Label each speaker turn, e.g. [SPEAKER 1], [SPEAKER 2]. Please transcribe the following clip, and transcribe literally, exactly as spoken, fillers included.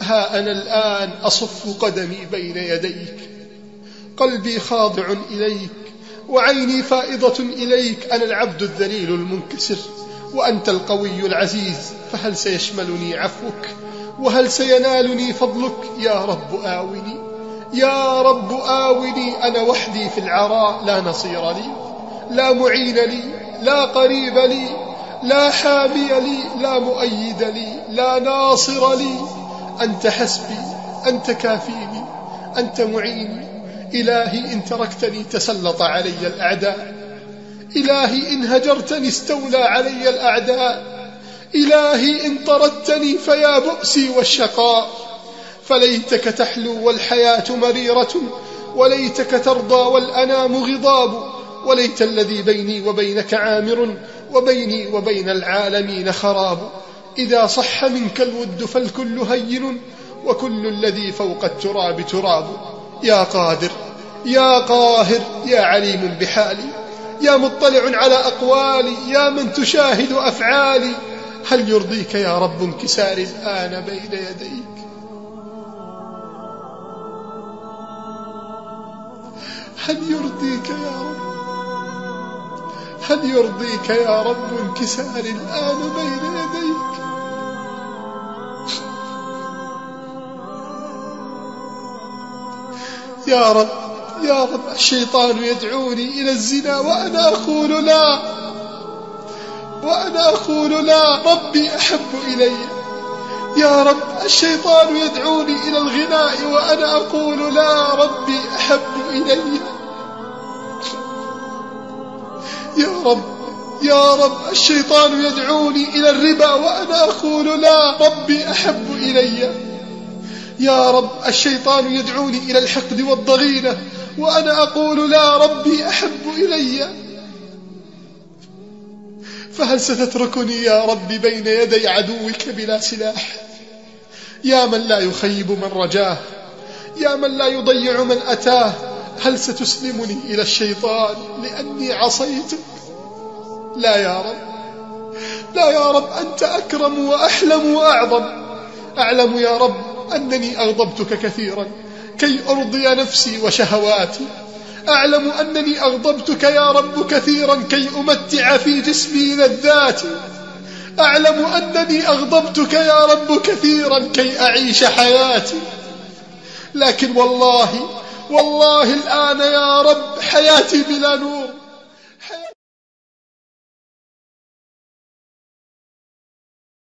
[SPEAKER 1] ها أنا الآن أصف قدمي بين يديك، قلبي خاضع إليك وعيني فائضة إليك. أنا العبد الذليل المنكسر وأنت القوي العزيز، فهل سيشملني عفوك وهل سينالني فضلك؟ يا رب آوني، يا رب آوني. أنا وحدي في العراء، لا نصير لي، لا معين لي، لا قريب لي، لا حامي لي، لا مؤيد لي، لا ناصر لي. أنت حسبي، أنت كافيني، أنت معيني. إلهي إن تركتني تسلط علي الأعداء، إلهي إن هجرتني استولى علي الأعداء، إلهي إن طردتني فيا بؤسي والشقاء. فليتك تحلو والحياة مريرة، وليتك ترضى والأنام غضاب، وليت الذي بيني وبينك عامر، وبيني وبين العالمين خراب. إذا صح منك الود فالكل هين، وكل الذي فوق التراب تراب. يا قادر، يا قاهر، يا عليم بحالي، يا مطلع على أقوالي، يا من تشاهد أفعالي. هل يرضيك يا رب انكساري الآن بين يديك؟ هل يرضيك يا رب، هل يرضيك يا رب انكساري الآن بين يديك؟ يا رب، يا رب، الشيطان يدعوني إلى الزنا وأنا أقول لا، وأنا أقول لا، ربي أحب إلي. يا رب، الشيطان يدعوني إلى الغناء وأنا أقول لا، ربي أحب إلي. يا رب، يا رب، الشيطان يدعوني إلى الربا وأنا أقول لا، ربي أحب إلي. يا رب، الشيطان يدعوني إلى الحقد والضغينة وأنا أقول لا، ربي أحب إلي. فهل ستتركني يا رب بين يدي عدوك بلا سلاح؟ يا من لا يخيب من رجاه، يا من لا يضيع من أتاه، هل ستسلمني إلى الشيطان لأني عصيتك؟ لا يا رب، لا يا رب، أنت أكرم وأحلم وأعظم. أعلم يا رب أنني أغضبتك كثيرا كي أرضي نفسي وشهواتي، أعلم أنني أغضبتك يا رب كثيرا كي أمتع في جسمي لذاتي، أعلم أنني أغضبتك يا رب كثيرا كي أعيش حياتي. لكن والله، والله الآن يا رب حياتي بلا نور.